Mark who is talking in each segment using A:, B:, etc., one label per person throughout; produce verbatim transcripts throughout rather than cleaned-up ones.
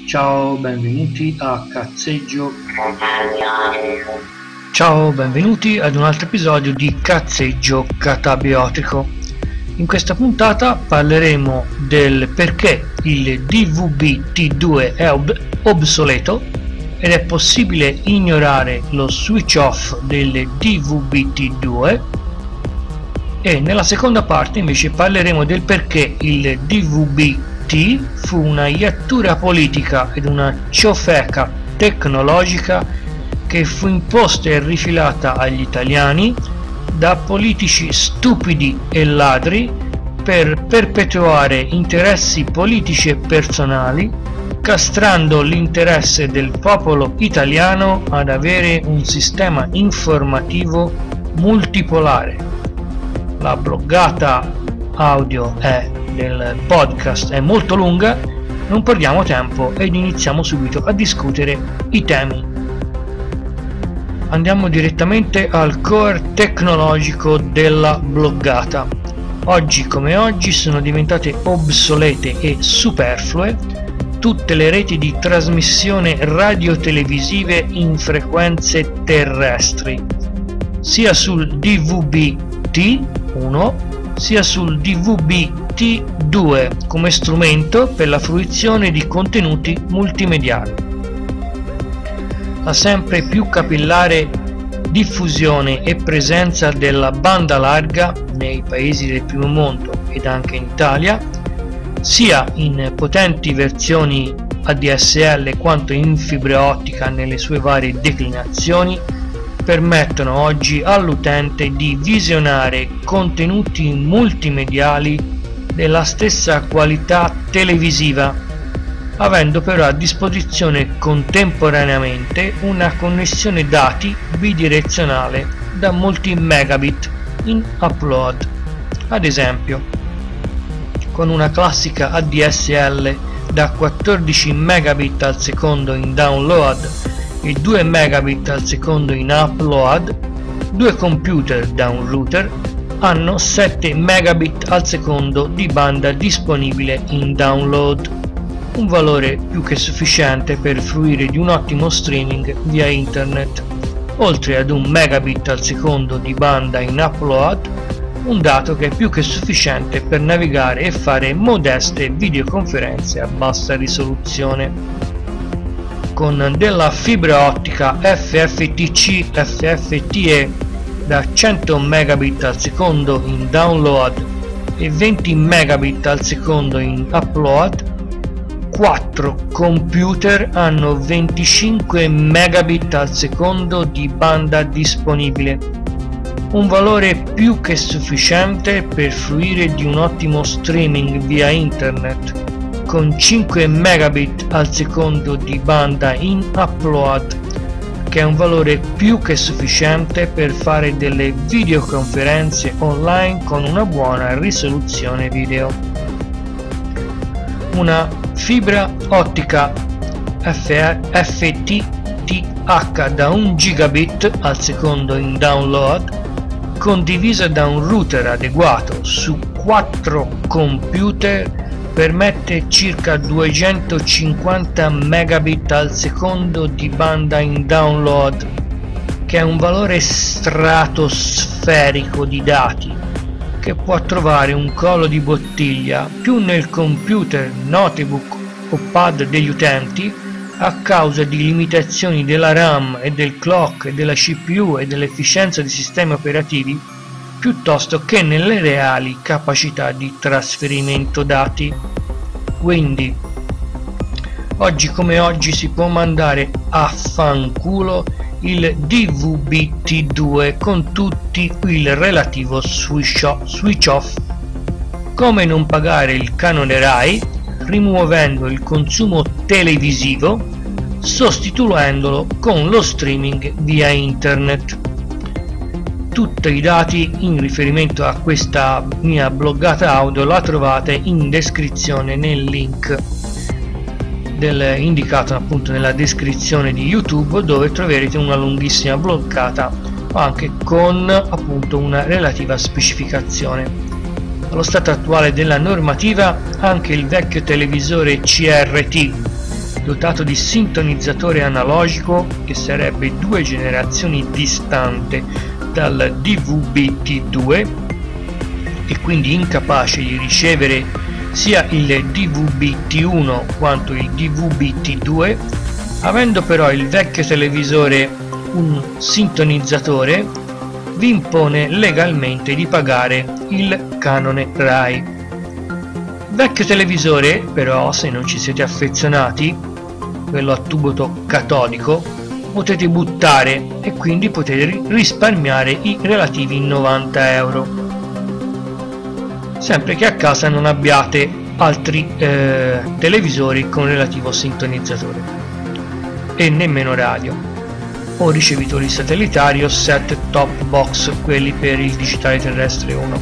A: Ciao, benvenuti a Cazzeggio. Ciao, benvenuti ad un altro episodio di Cazzeggio Catabiotico. In questa puntata parleremo del perché il D V B T due è ob- obsoleto ed è possibile ignorare lo switch off del D V B T due, e nella seconda parte invece parleremo del perché il D V B T fu una iattura politica ed una ciofeca tecnologica che fu imposta e rifilata agli italiani da politici stupidi e ladri per perpetuare interessi politici e personali, castrando l'interesse del popolo italiano ad avere un sistema informativo multipolare. La bloggata audio è del podcast è molto lunga, non perdiamo tempo ed iniziamo subito a discutere i temi. Andiamo direttamente al core tecnologico della bloggata. Oggi come oggi sono diventate obsolete e superflue tutte le reti di trasmissione radiotelevisive in frequenze terrestri, sia sul D V B T uno sia sul D V B T due come strumento per la fruizione di contenuti multimediali. La sempre più capillare diffusione e presenza della banda larga nei paesi del primo mondo ed anche in Italia, sia in potenti versioni A D S L quanto in fibra ottica nelle sue varie declinazioni, permettono oggi all'utente di visionare contenuti multimediali della stessa qualità televisiva, avendo però a disposizione contemporaneamente una connessione dati bidirezionale da molti megabit in upload. Ad esempio, con una classica A D S L da quattordici megabit al secondo in download e due megabit al secondo in upload, due computer da un router hanno sette megabit al secondo di banda disponibile in download, un valore più che sufficiente per fruire di un ottimo streaming via internet, oltre ad un megabit al secondo di banda in upload, un dato che è più che sufficiente per navigare e fare modeste videoconferenze a bassa risoluzione. Con della fibra ottica F F T C F F T E da cento megabit al secondo in download e venti megabit al secondo in upload, quattro computer hanno venticinque megabit al secondo di banda disponibile, un valore più che sufficiente per fruire di un ottimo streaming via internet, con cinque megabit al secondo di banda in upload, che è un valore più che sufficiente per fare delle videoconferenze online con una buona risoluzione video. Una fibra ottica F T T H da un gigabit al secondo in download, condivisa da un router adeguato su quattro computer, permette circa duecentocinquanta megabit al secondo di banda in download, che è un valore stratosferico di dati che può trovare un collo di bottiglia più nel computer, notebook o pad degli utenti a causa di limitazioni della RAM e del clock e della C P U e dell'efficienza dei sistemi operativi, piuttosto che nelle reali capacità di trasferimento dati. Quindi oggi come oggi si può mandare a fanculo il D V B T due con tutti il relativo switch off. Come non pagare il canone Rai rimuovendo il consumo televisivo, sostituendolo con lo streaming via internet. Tutti i dati in riferimento a questa mia bloggata audio la trovate in descrizione nel link del, indicato appunto nella descrizione di YouTube, dove troverete una lunghissima bloggata anche con appunto una relativa specificazione. Allo stato attuale della normativa, anche il vecchio televisore C R T dotato di sintonizzatore analogico che sarebbe due generazioni distante dal D V B T due e quindi incapace di ricevere sia il D V B T uno quanto il D V B T due, avendo però il vecchio televisore un sintonizzatore, vi impone legalmente di pagare il canone RAI. Vecchio televisore però, se non ci siete affezionati, quello a tubo catodico, potete buttare e quindi potete risparmiare i relativi novanta euro, sempre che a casa non abbiate altri eh, televisori con relativo sintonizzatore e nemmeno radio o ricevitori satellitari o set top box, quelli per il digitale terrestre uno.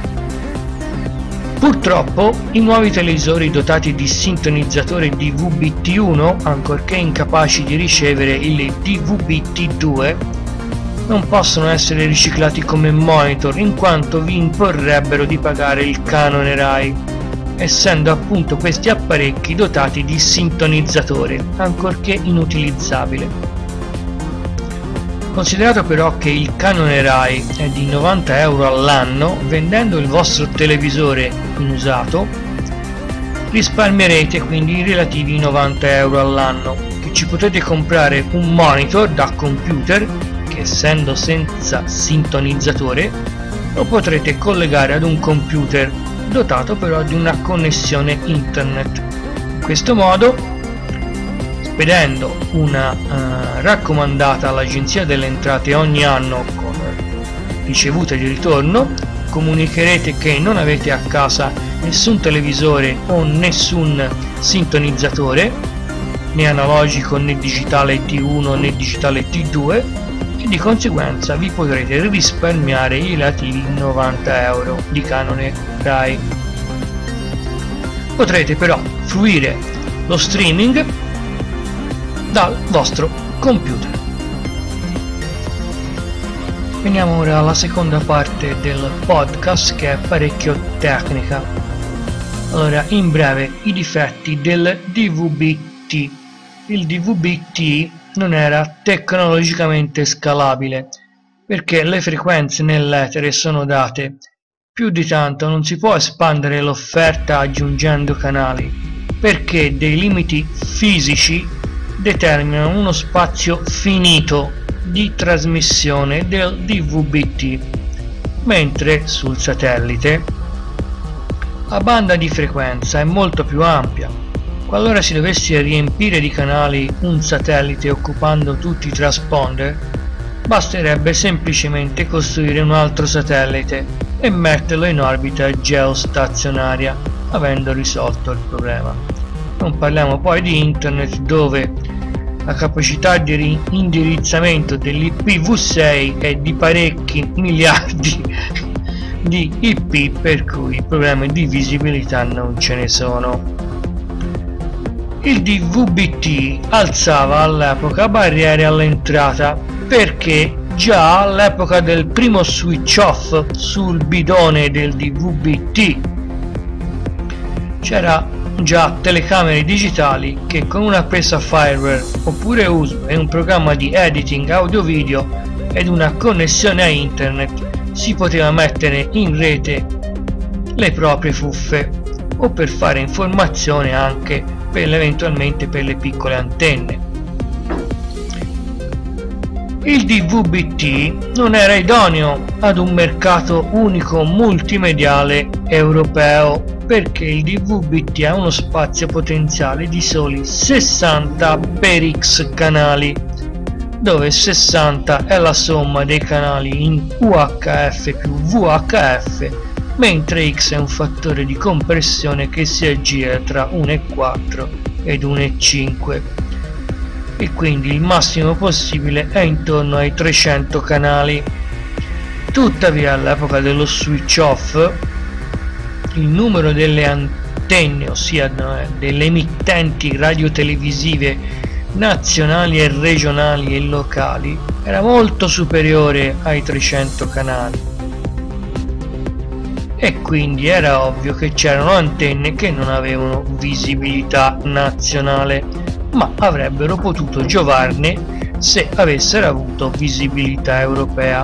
A: Purtroppo i nuovi televisori dotati di sintonizzatore D V B T uno, ancorché incapaci di ricevere il D V B T due, non possono essere riciclati come monitor in quanto vi imporrebbero di pagare il canone RAI, essendo appunto questi apparecchi dotati di sintonizzatore, ancorché inutilizzabile. Considerato però che il canone RAI è di novanta euro all'anno, vendendo il vostro televisore inusato risparmierete quindi i relativi novanta euro all'anno, che ci potete comprare un monitor da computer che, essendo senza sintonizzatore, lo potrete collegare ad un computer dotato però di una connessione internet. In questo modo, spedendo una uh, raccomandata all'Agenzia delle Entrate ogni anno con ricevute di ritorno, comunicherete che non avete a casa nessun televisore o nessun sintonizzatore, né analogico né digitale T uno né digitale T due, e di conseguenza vi potrete risparmiare i relativi novanta euro di canone RAI. Potrete però fruire lo streaming dal vostro computer. Veniamo ora alla seconda parte del podcast, che è parecchio tecnica. Allora, in breve, i difetti del D V B T. Il D V B T non era tecnologicamente scalabile perché le frequenze nell'etere sono date. Più di tanto non si può espandere l'offerta aggiungendo canali, perché dei limiti fisici determinano uno spazio finito di trasmissione del D V B T, mentre sul satellite la banda di frequenza è molto più ampia. Qualora si dovesse riempire di canali un satellite occupando tutti i transponder, basterebbe semplicemente costruire un altro satellite e metterlo in orbita geostazionaria, avendo risolto il problema. Non parliamo poi di internet, dove la capacità di indirizzamento dell'I P v sei è di parecchi miliardi di I P, per cui problemi di visibilità non ce ne sono. Il D V B T alzava all'epoca barriere all'entrata, perché già all'epoca del primo switch off sul bidone del D V B T c'era già telecamere digitali che con una presa fireware oppure uso e un programma di editing audio video ed una connessione a internet si poteva mettere in rete le proprie fuffe, o per fare informazione anche per eventualmente per le piccole antenne. Il D V B T non era idoneo ad un mercato unico multimediale europeo, perché il D V B T ha uno spazio potenziale di soli sessanta per X canali, dove sessanta è la somma dei canali in U H F più V H F, mentre X è un fattore di compressione che si aggira tra uno virgola quattro ed uno virgola cinque, e quindi il massimo possibile è intorno ai trecento canali. Tuttavia, all'epoca dello switch off, il numero delle antenne, ossia delle emittenti radiotelevisive nazionali e regionali e locali, era molto superiore ai trecento canali, e quindi era ovvio che c'erano antenne che non avevano visibilità nazionale, ma avrebbero potuto giovarne se avessero avuto visibilità europea.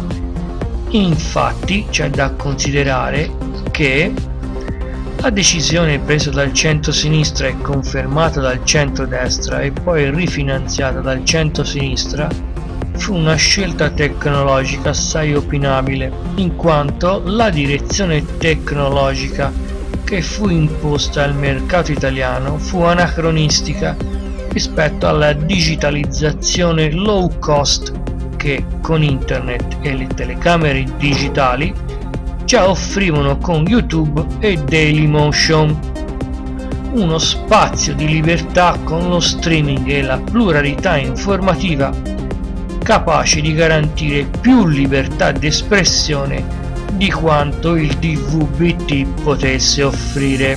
A: Infatti c'è da considerare che la decisione presa dal centro-sinistra e confermata dal centro-destra e poi rifinanziata dal centro-sinistra fu una scelta tecnologica assai opinabile, in quanto la direzione tecnologica che fu imposta al mercato italiano fu anacronistica rispetto alla digitalizzazione low cost che con internet e le telecamere digitali già offrivano con YouTube e Dailymotion, uno spazio di libertà con lo streaming e la pluralità informativa capace di garantire più libertà d'espressione di quanto il D V B T potesse offrire.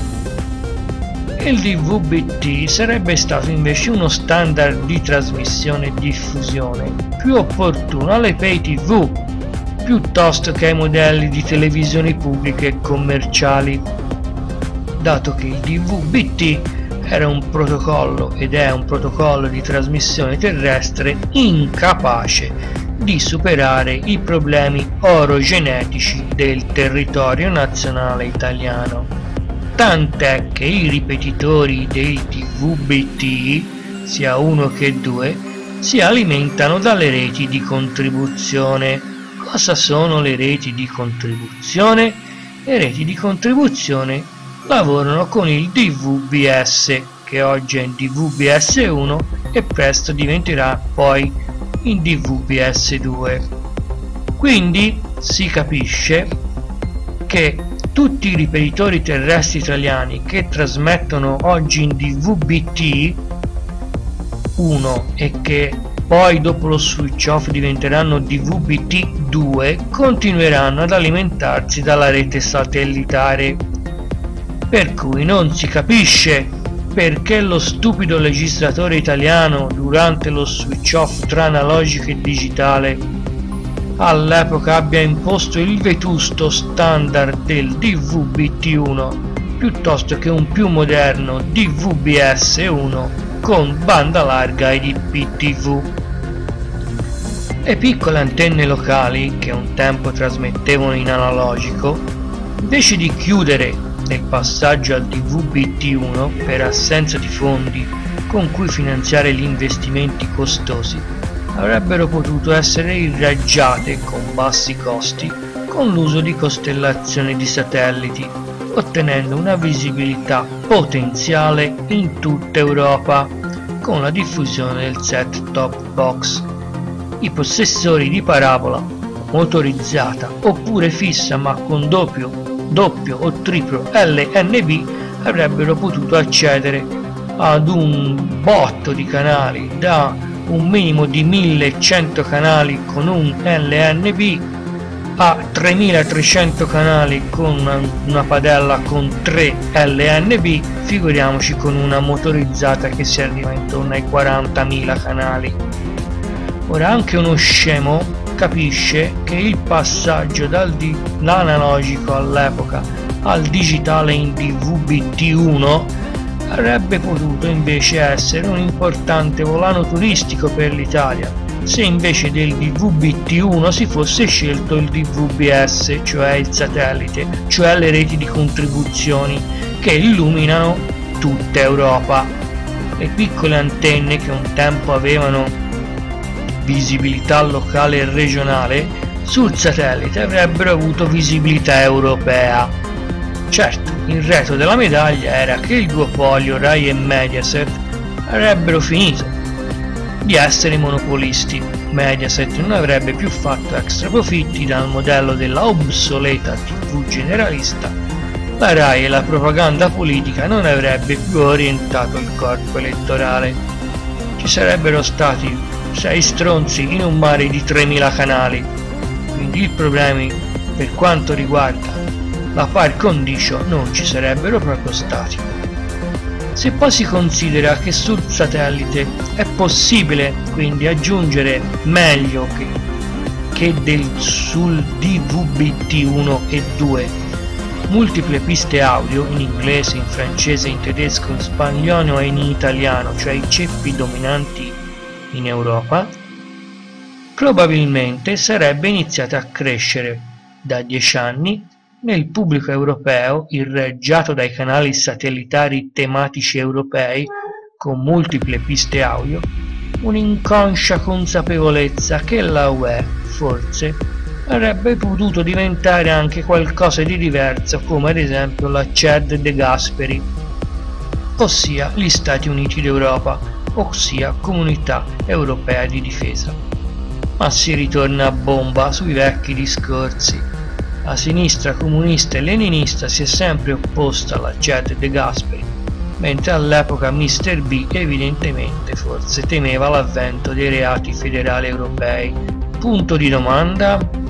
A: Il D V B T sarebbe stato invece uno standard di trasmissione e diffusione più opportuno alle pay tv piuttosto che ai modelli di televisioni pubbliche e commerciali, dato che il D V B T era un protocollo ed è un protocollo di trasmissione terrestre incapace di superare i problemi orogenetici del territorio nazionale italiano, tant'è che i ripetitori del D V B T, sia uno che due, si alimentano dalle reti di contribuzione. Cosa sono le reti di contribuzione? Le reti di contribuzione lavorano con il D V B S, che oggi è in D V B S uno e presto diventerà poi in D V B S due. Quindi si capisce che tutti i ripetitori terrestri italiani che trasmettono oggi in D V B T uno e che poi dopo lo switch off diventeranno D V B T due continueranno ad alimentarsi dalla rete satellitare, per cui non si capisce perché lo stupido legislatore italiano durante lo switch off tra analogico e digitale all'epoca abbia imposto il vetusto standard del D V B T uno piuttosto che un più moderno D V B S uno con banda larga ed I P T V. Le piccole antenne locali che un tempo trasmettevano in analogico, invece di chiudere nel passaggio al D V B T uno per assenza di fondi con cui finanziare gli investimenti costosi, avrebbero potuto essere irraggiate con bassi costi con l'uso di costellazioni di satelliti, ottenendo una visibilità potenziale in tutta Europa con la diffusione del set-top box. I possessori di parabola motorizzata oppure fissa ma con doppio, doppio o triplo L N B avrebbero potuto accedere ad un botto di canali, da un minimo di millecento canali con un L N B a tremilatrecento canali con una, una padella con tre L N B, figuriamoci con una motorizzata che si arriva intorno ai quarantamila canali. Ora anche uno scemo capisce che il passaggio dall'analogico all'epoca al digitale in D V B T uno avrebbe potuto invece essere un importante volano turistico per l'Italia, se invece del D V B T uno si fosse scelto il D V B S, cioè il satellite, cioè le reti di contribuzioni che illuminano tutta Europa. Le piccole antenne che un tempo avevano visibilità locale e regionale sul satellite avrebbero avuto visibilità europea. Certo, il retro della medaglia era che il duopolio Rai e Mediaset avrebbero finito di essere monopolisti. Mediaset non avrebbe più fatto extra profitti dal modello della obsoleta tivù generalista, la Rai e la propaganda politica non avrebbe più orientato il corpo elettorale. Ci sarebbero stati sei stronzi in un mare di tremila canali, quindi i problemi per quanto riguarda la par condicio non ci sarebbero proprio stati. Se poi si considera che sul satellite è possibile quindi aggiungere meglio che, che del, sul D V B T uno e due multiple piste audio in inglese, in francese, in tedesco, in spagnolo e in italiano, cioè i ceppi dominanti in Europa, probabilmente sarebbe iniziata a crescere da dieci anni nel pubblico europeo irreggiato dai canali satellitari tematici europei con multiple piste audio, un'inconscia consapevolezza che la U E forse avrebbe potuto diventare anche qualcosa di diverso, come ad esempio la C E D De Gasperi, ossia gli Stati Uniti d'Europa, ossia Comunità Europea di Difesa. Ma si ritorna a bomba sui vecchi discorsi. La sinistra comunista e leninista si è sempre opposta alla C E D De Gasperi, mentre all'epoca mister B evidentemente forse temeva l'avvento dei reati federali europei. Punto di domanda?